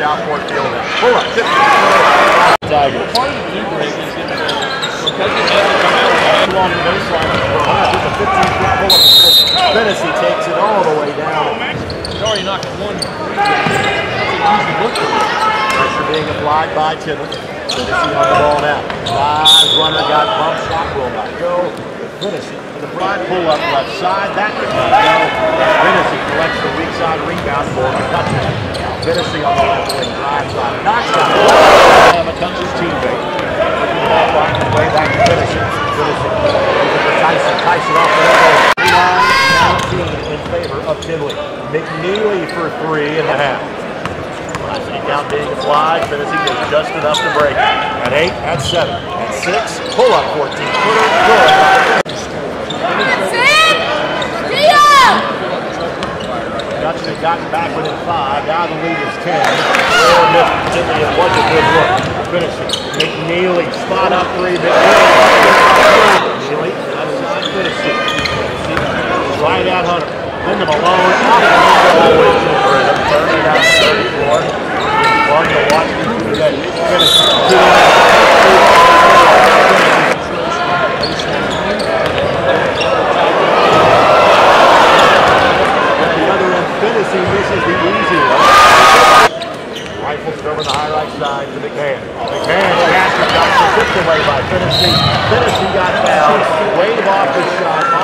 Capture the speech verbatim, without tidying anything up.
Southport field. Pull up. Tigers. Part of the key break is that because they have to come out along the baseline. There's a fifteen-foot pull-up. Phinisee takes it all the way down. He's already knocked one. That's an easy look for him. Pressure being applied by Tindley. Phinisee on the ball now. Live runner got bumped. Shot will not go. Phinisee for the broad pull-up left side. That did not go. Phinisee collects the weak side rebound for McCutcheon. Phinisee on the left wing drive side. Knocks down. McCutcheon's teammate. Looking the ball right way back to Phinisee. Phinisee looking for Tyson. Tyson off the elbow. nineteen in favor of Tindley. McNeely for three and a half. Count being applied. Phinisee does just enough to break. At eight, at seven, at six, pull up fourteen footer. Good. McCutcheon had gotten back within five. Now the lead is ten. Four missed Tindley. It was a good look. Finishing. McNeely spot up three. McNeely outside Phinisee. Right out Hunter. Linda Malone off the always in the rhythm. thirty out thirty-four. Fun to watch today. Phinisee. Phinisee misses the easy one. Rifles over the high right side to McCann. McCann caster shot tipped away by Phinisee. Phinisee got fouled. Wave off the shot.